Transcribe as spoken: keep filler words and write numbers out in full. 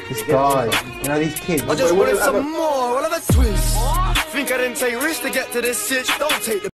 This guy, you know these kids. I just wanted some more, all of the twist. Think I didn't take risks to get to this sitch, don't take the